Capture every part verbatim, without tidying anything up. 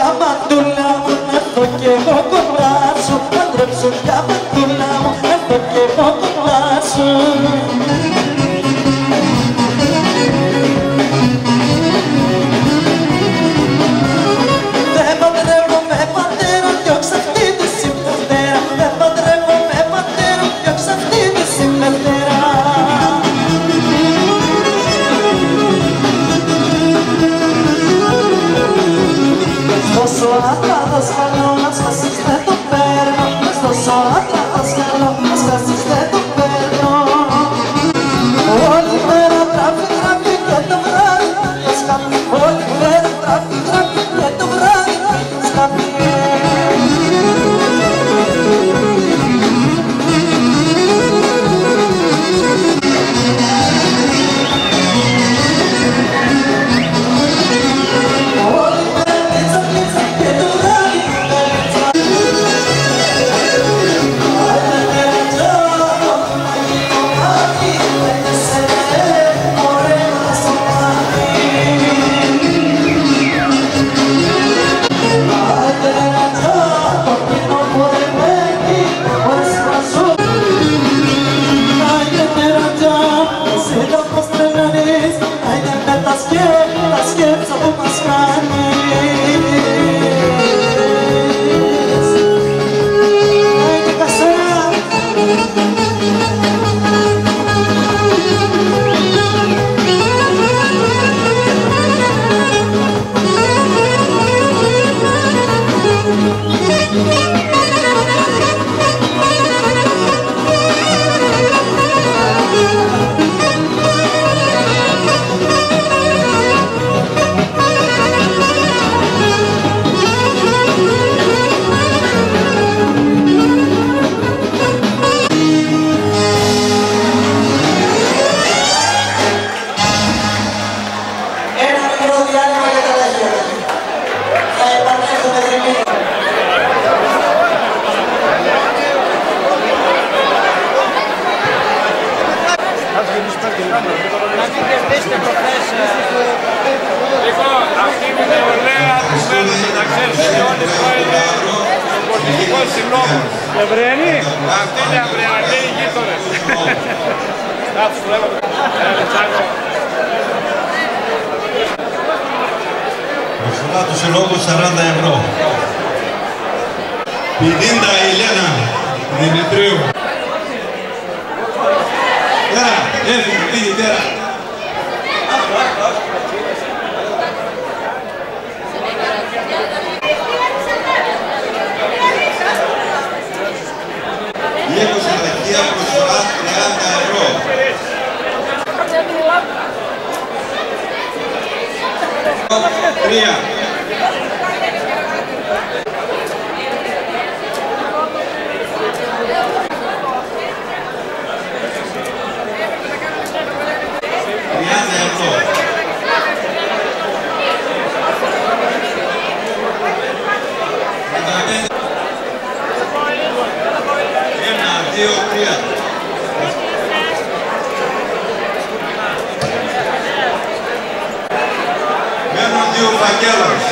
μαντούλα μου, έρθω κι εγώ κοντά σου. Παντρέψου πια μαντούλα μου, έρθω κι εγώ κοντά σου. Δεν παντρεύομαι πατέρα, διώξε αυτή τη συμπευτέρα. Δεν παντρεύομαι πατέρα, διώξε αυτή τη συμπευτέρα. Δώσω άντρα δασκαλό, να σπάσεις δεν το παίρνω. Δώσω άντρα δασκαλό, να σπάσεις δεν το παίρνω. Όλη μέρα τράφει, τράφει και το βράδυ το σκάφι. Όλη μέρα τράφει, τράφει και το βράδυ το σκάφι. Λοιπόν, αυτή είναι η νεολαία του Μέλλοντος, να ξέρετε και όλοι που είναι ο πολιτικός συλλόγος. Εβραίοι. Αυτή είναι αυριανή οι γείτονες. Κάτσε που λέγαμε. Έλε Τσάκο. Προσφορά του συλλόγου σαράντα ευρώ. πενήντα η Ελένα Δημητρίου. Τέρα, έφυγε, πήγε τέρα. Η Εκοσυνταχία προσφορά τριάντα ευρώ. Τρία. τριάντα ευρώ. Ένα, δύο, τρία. Μένουν δύο φακέλους.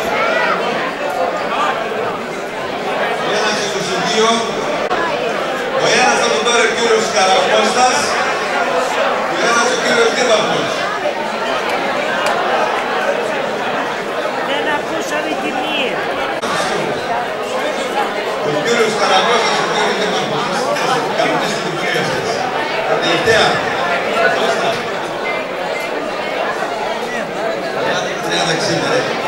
Ένας είκοσι δύο. Ο ένας θα τον πάρει ο κύριος Καρακώστας και ο ένας ο κύριος Δήμαρχος. Δεν ακούσαμε τη μία. Ο κύριος Καρακώστας και ο κύριος Δήμαρχος. Κανονίστε την κυρία σας. Τα τελευταία. τριάντα εξήντα.